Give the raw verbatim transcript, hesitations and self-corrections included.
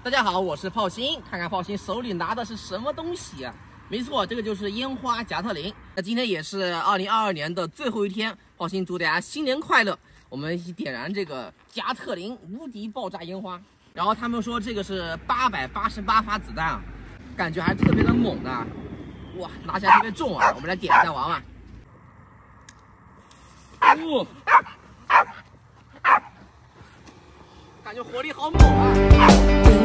大家好，我是炮星，看看炮星手里拿的是什么东西啊？没错，这个就是烟花加特林。那今天也是二零二二年的最后一天，炮星祝大家新年快乐！我们一起点燃这个加特林无敌爆炸烟花。然后他们说这个是八百八十八发子弹啊，感觉还是特别的猛的。哇，拿起来特别重啊！我们来点一下玩玩。哦，感觉火力好猛啊！